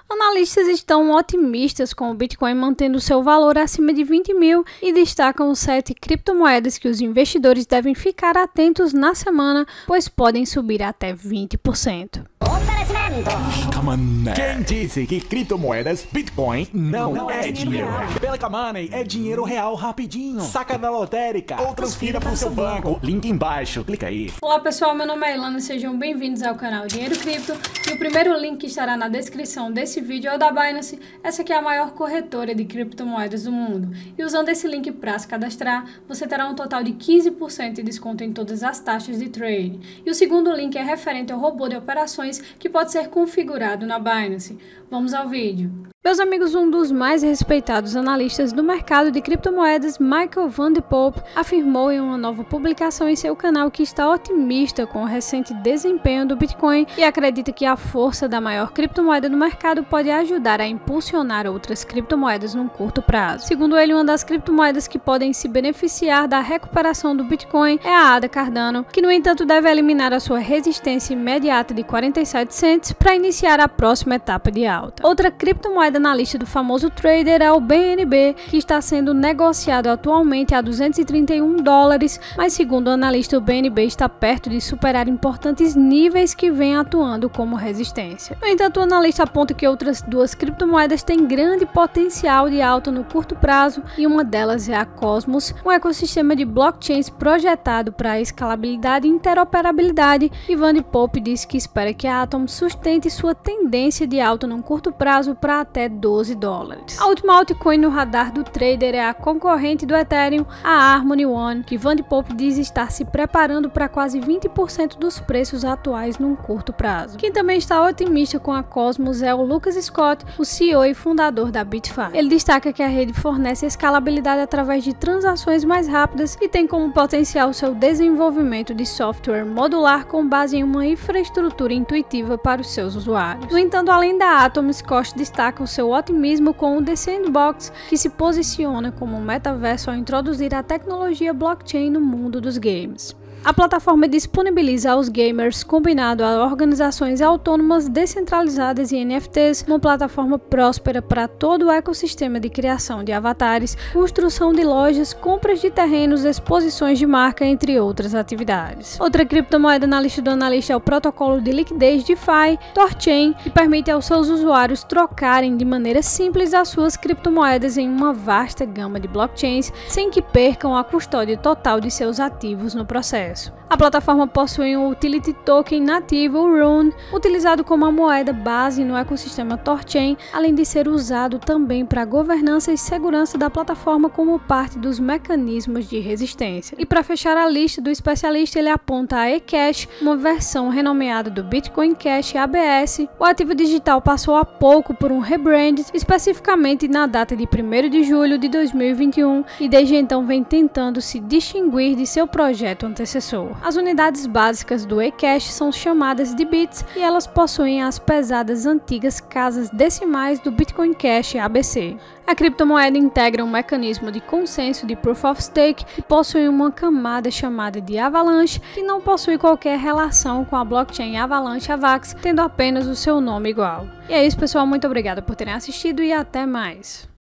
Analistas estão otimistas com o Bitcoin mantendo seu valor acima de 20 mil e destacam os 7 criptomoedas que os investidores devem ficar atentos na semana, pois podem subir até 20%. Calma, quem disse que criptomoedas, Bitcoin, não é dinheiro real? Pelica Money é dinheiro real rapidinho. Saca da lotérica ou transfira para o seu banco. Link embaixo, clica aí. Olá pessoal, meu nome é Ilana, sejam bem-vindos ao canal Dinheiro Cripto. E o primeiro link que estará na descrição desse vídeo é o da Binance. Essa aqui é a maior corretora de criptomoedas do mundo. E usando esse link para se cadastrar, você terá um total de 15% de desconto em todas as taxas de trade. E o segundo link é referente ao robô de operações que pode ser configurado na Binance. Vamos ao vídeo. Meus amigos, um dos mais respeitados analistas do mercado de criptomoedas, Michael Van de Poppe, afirmou em uma nova publicação em seu canal que está otimista com o recente desempenho do Bitcoin e acredita que a força da maior criptomoeda do mercado pode ajudar a impulsionar outras criptomoedas num curto prazo. Segundo ele, uma das criptomoedas que podem se beneficiar da recuperação do Bitcoin é a ADA Cardano, que no entanto deve eliminar a sua resistência imediata de 47 cents para iniciar a próxima etapa de alta. Outra criptomoeda na lista do famoso trader é o BNB, que está sendo negociado atualmente a 231 dólares, mas segundo o analista, o BNB está perto de superar importantes níveis que vem atuando como resistência. No entanto, o analista aponta que outras duas criptomoedas têm grande potencial de alta no curto prazo e uma delas é a Cosmos, um ecossistema de blockchains projetado para a escalabilidade e interoperabilidade, e Van de Poppe disse que espera que a Atom sustente sua tendência de alta num curto prazo para até 12 dólares. A última altcoin no radar do trader é a concorrente do Ethereum, a Harmony One, que Van de Poppe diz estar se preparando para quase 20% dos preços atuais num curto prazo. Quem também está otimista com a Cosmos é o Lucas Scott, o CEO e fundador da Bitfy. Ele destaca que a rede fornece escalabilidade através de transações mais rápidas e tem como potencial seu desenvolvimento de software modular com base em uma infraestrutura intuitiva para os seus usuários. No entanto, além da Atom, Scott destaca o seu otimismo com o The Sandbox, que se posiciona como um metaverso ao introduzir a tecnologia blockchain no mundo dos games. A plataforma disponibiliza aos gamers, combinado a organizações autônomas descentralizadas e NFTs, uma plataforma próspera para todo o ecossistema de criação de avatares, construção de lojas, compras de terrenos, exposições de marca, entre outras atividades. Outra criptomoeda na lista do analista é o protocolo de liquidez DeFi, Thorchain, que permite aos seus usuários trocarem de maneira simples as suas criptomoedas em uma vasta gama de blockchains, sem que percam a custódia total de seus ativos no processo. A plataforma possui um utility token nativo, o Rune, utilizado como a moeda base no ecossistema Thorchain, além de ser usado também para a governança e segurança da plataforma como parte dos mecanismos de resistência. E para fechar a lista do especialista, ele aponta a eCash, uma versão renomeada do Bitcoin Cash ABS. O ativo digital passou há pouco por um rebrand, especificamente na data de 1º de julho de 2021, e desde então vem tentando se distinguir de seu projeto antecessor. As unidades básicas do eCash são chamadas de bits e elas possuem as pesadas antigas casas decimais do Bitcoin Cash ABC. A criptomoeda integra um mecanismo de consenso de Proof of Stake e possui uma camada chamada de Avalanche, que não possui qualquer relação com a blockchain Avalanche Avax, tendo apenas o seu nome igual. E é isso, pessoal, muito obrigada por terem assistido e até mais.